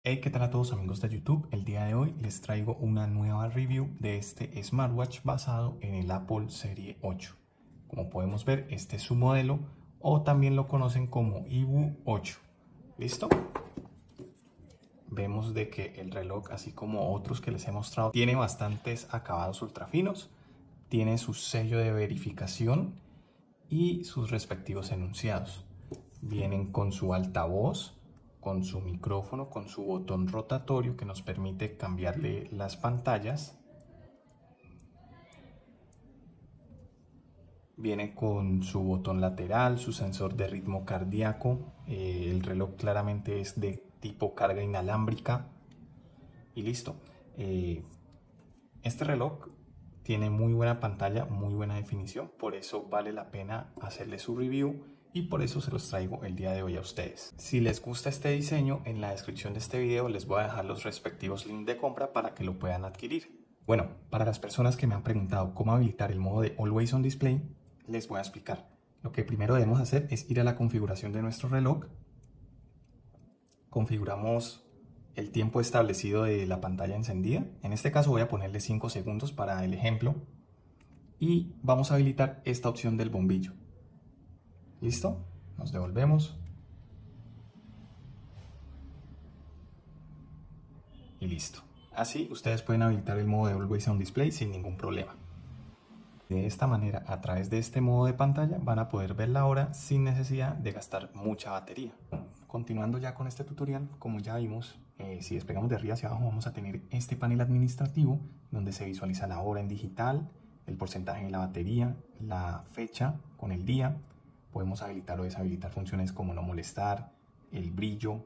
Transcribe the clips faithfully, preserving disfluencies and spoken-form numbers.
Hey, ¿qué tal a todos amigos de YouTube? El día de hoy les traigo una nueva review de este smartwatch basado en el Apple Serie ocho. Como podemos ver, este es su modelo o también lo conocen como I B U ocho. ¿Listo? Vemos de que el reloj, así como otros que les he mostrado, tiene bastantes acabados ultra finos, tiene su sello de verificación y sus respectivos enunciados. Vienen con su altavoz, con su micrófono, con su botón rotatorio que nos permite cambiarle las pantallas. Viene con su botón lateral, su sensor de ritmo cardíaco. Eh, el reloj claramente es de tipo carga inalámbrica. Y listo. Eh, este reloj tiene muy buena pantalla, muy buena definición. Por eso vale la pena hacerle su review. Y por eso se los traigo el día de hoy a ustedes. Si les gusta este diseño, en la descripción de este video les voy a dejar los respectivos links de compra para que lo puedan adquirir. Bueno, para las personas que me han preguntado cómo habilitar el modo de Always On Display, les voy a explicar. Lo que primero debemos hacer es ir a la configuración de nuestro reloj. Configuramos el tiempo establecido de la pantalla encendida. En este caso voy a ponerle cinco segundos para el ejemplo. Y vamos a habilitar esta opción del bombillo. ¿Listo? Nos devolvemos. Y listo. Así ustedes pueden habilitar el modo de Always On Display sin ningún problema. De esta manera, a través de este modo de pantalla, van a poder ver la hora sin necesidad de gastar mucha batería. Continuando ya con este tutorial, como ya vimos, eh, si despegamos de arriba hacia abajo vamos a tener este panel administrativo donde se visualiza la hora en digital, el porcentaje de la batería, la fecha con el día. Podemos habilitar o deshabilitar funciones como no molestar, el brillo.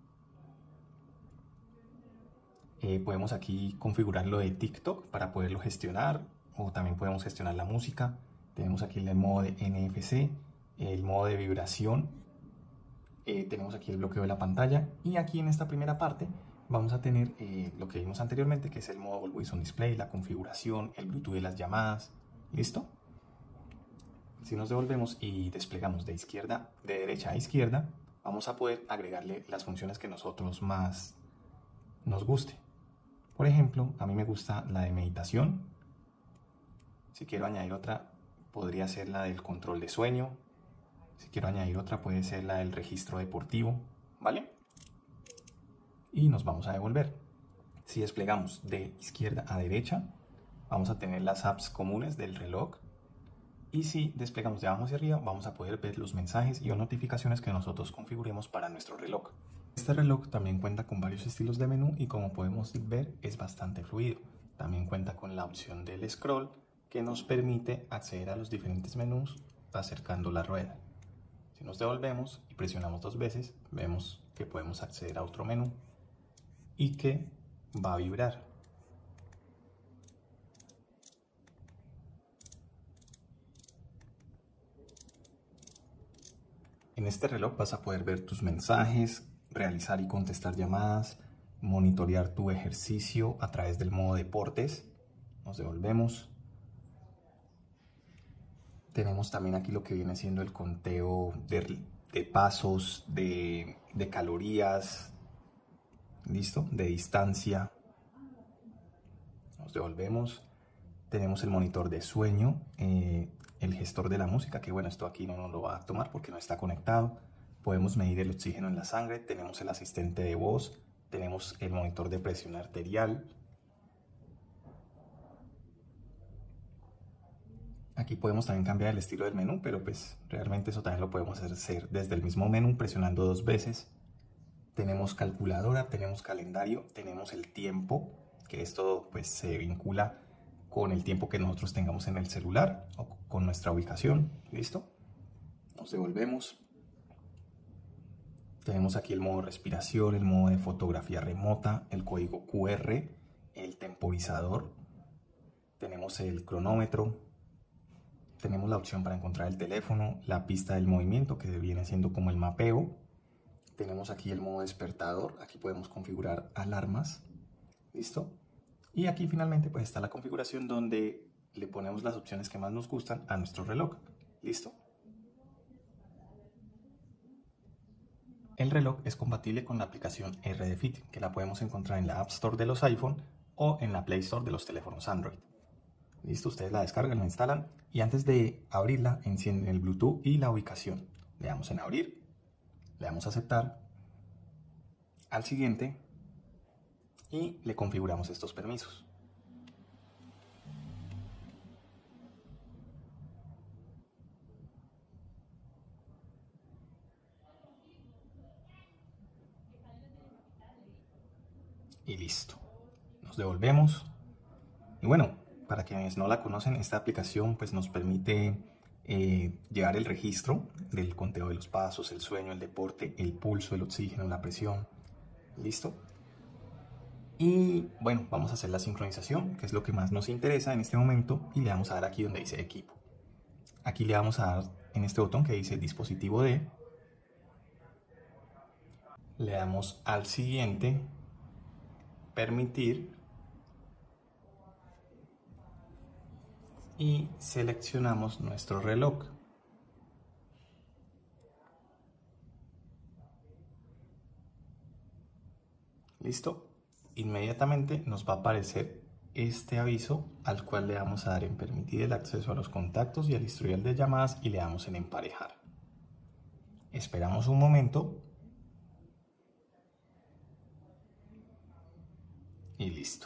Eh, podemos aquí configurar lo de TikTok para poderlo gestionar, o también podemos gestionar la música. Tenemos aquí el modo de N F C, el modo de vibración, eh, tenemos aquí el bloqueo de la pantalla, y aquí en esta primera parte vamos a tener eh, lo que vimos anteriormente, que es el modo Always On Display, la configuración, el Bluetooth de las llamadas. ¿Listo? Si nos devolvemos y desplegamos de izquierda, de derecha a izquierda, vamos a poder agregarle las funciones que nosotros más nos guste. Por ejemplo, a mí me gusta la de meditación. Si quiero añadir otra, podría ser la del control de sueño. Si quiero añadir otra, puede ser la del registro deportivo, ¿vale? Y nos vamos a devolver. Si desplegamos de izquierda a derecha, vamos a tener las apps comunes del reloj. Y si desplegamos de abajo hacia arriba, vamos a poder ver los mensajes y o notificaciones que nosotros configuremos para nuestro reloj. Este reloj también cuenta con varios estilos de menú y, como podemos ver, es bastante fluido. También cuenta con la opción del scroll, que nos permite acceder a los diferentes menús acercando la rueda. Si nos devolvemos y presionamos dos veces, vemos que podemos acceder a otro menú y que va a vibrar. En este reloj vas a poder ver tus mensajes, realizar y contestar llamadas, monitorear tu ejercicio a través del modo deportes. Nos devolvemos. Tenemos también aquí lo que viene siendo el conteo de, de pasos, de, de calorías, ¿listo? De distancia. Nos devolvemos. Tenemos el monitor de sueño, eh, el gestor de la música, que bueno, esto aquí no nos lo va a tomar porque no está conectado. Podemos medir el oxígeno en la sangre, tenemos el asistente de voz, tenemos el monitor de presión arterial. Aquí podemos también cambiar el estilo del menú, pero pues realmente eso también lo podemos hacer desde el mismo menú presionando dos veces. Tenemos calculadora, tenemos calendario, tenemos el tiempo, que esto pues se vincula con el tiempo que nosotros tengamos en el celular o con nuestra ubicación. ¿Listo? Nos devolvemos. Tenemos aquí el modo respiración, el modo de fotografía remota, el código Q R, el temporizador. Tenemos el cronómetro. Tenemos la opción para encontrar el teléfono, la pista del movimiento, que viene siendo como el mapeo. Tenemos aquí el modo despertador. Aquí podemos configurar alarmas. ¿Listo? Y aquí finalmente pues está la configuración donde le ponemos las opciones que más nos gustan a nuestro reloj. ¿Listo? El reloj es compatible con la aplicación R D Fit, que la podemos encontrar en la App Store de los iPhone o en la Play Store de los teléfonos Android. Listo, ustedes la descargan, la instalan y antes de abrirla encienden el Bluetooth y la ubicación. Le damos en abrir, le damos a aceptar, al siguiente y le configuramos estos permisos. Y listo, nos devolvemos. Y bueno, para quienes no la conocen, esta aplicación pues nos permite eh, llevar el registro del conteo de los pasos, el sueño, el deporte, el pulso, el oxígeno, la presión. Listo. Y bueno, vamos a hacer la sincronización, que es lo que más nos interesa en este momento, y le vamos a dar aquí donde dice equipo. Aquí le vamos a dar en este botón que dice dispositivo de. Le damos al siguiente, permitir, y seleccionamos nuestro reloj. Listo. Inmediatamente nos va a aparecer este aviso al cual le vamos a dar en permitir el acceso a los contactos y al historial de llamadas y le damos en emparejar. Esperamos un momento y listo.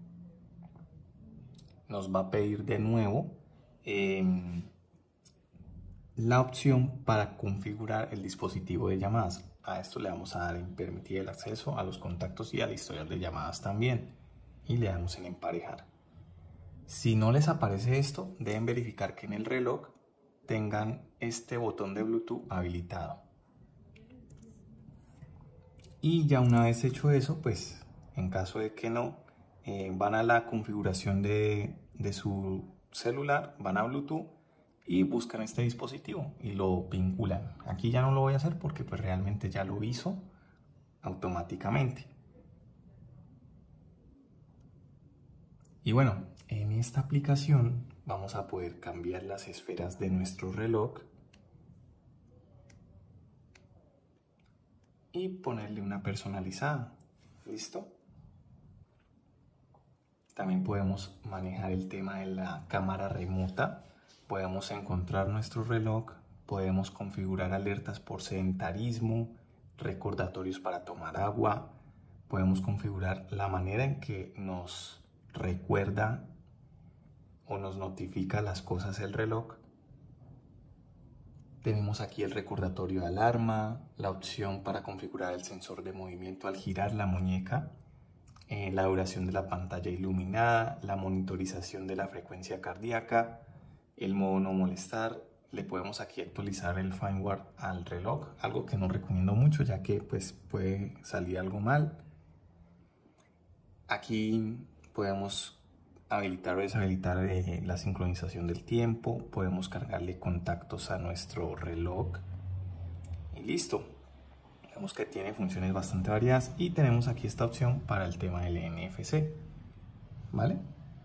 Nos va a pedir de nuevo eh, la opción para configurar el dispositivo de llamadas. A esto le vamos a dar en permitir el acceso a los contactos y al historial de llamadas también. Y le damos en emparejar. Si no les aparece esto, deben verificar que en el reloj tengan este botón de Bluetooth habilitado. Y ya una vez hecho eso, pues en caso de que no, eh, van a la configuración de, de su celular, van a Bluetooth y buscan este dispositivo y lo vinculan. Aquí ya no lo voy a hacer porque pues realmente ya lo hizo automáticamente. Y bueno, en esta aplicación vamos a poder cambiar las esferas de nuestro reloj y ponerle una personalizada. ¿Listo? También podemos manejar el tema de la cámara remota. Podemos encontrar nuestro reloj, podemos configurar alertas por sedentarismo, recordatorios para tomar agua, podemos configurar la manera en que nos recuerda o nos notifica las cosas el reloj. Tenemos aquí el recordatorio de alarma, la opción para configurar el sensor de movimiento al girar la muñeca, eh, la duración de la pantalla iluminada, la monitorización de la frecuencia cardíaca, el modo no molestar. Le podemos aquí actualizar el firmware al reloj, algo que no recomiendo mucho ya que pues puede salir algo mal. Aquí podemos habilitar o deshabilitar eh, la sincronización del tiempo, podemos cargarle contactos a nuestro reloj y listo. Vemos que tiene funciones bastante variadas y tenemos aquí esta opción para el tema del N F C, ¿vale?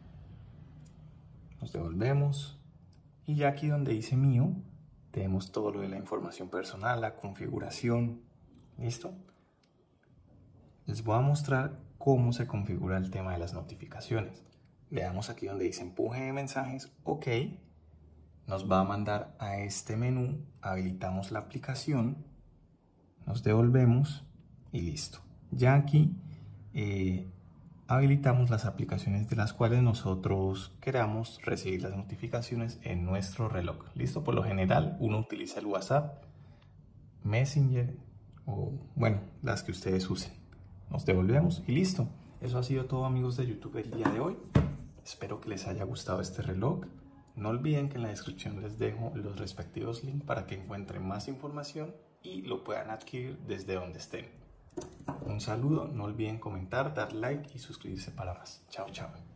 Nos devolvemos. Y ya aquí donde dice mío, tenemos todo lo de la información personal, la configuración. ¿Listo? Les voy a mostrar cómo se configura el tema de las notificaciones. Le damos aquí donde dice empuje de mensajes, OK. Nos va a mandar a este menú, habilitamos la aplicación, nos devolvemos y listo. Ya aquí eh, habilitamos las aplicaciones de las cuales nosotros queramos recibir las notificaciones en nuestro reloj. Listo, por lo general uno utiliza el WhatsApp, Messenger o bueno, las que ustedes usen. Nos devolvemos y listo. Eso ha sido todo, amigos de YouTube, el día de hoy. Espero que les haya gustado este reloj. No olviden que en la descripción les dejo los respectivos links para que encuentren más información y lo puedan adquirir desde donde estén. Un saludo, no olviden comentar, dar like y suscribirse para más. Chao, chao.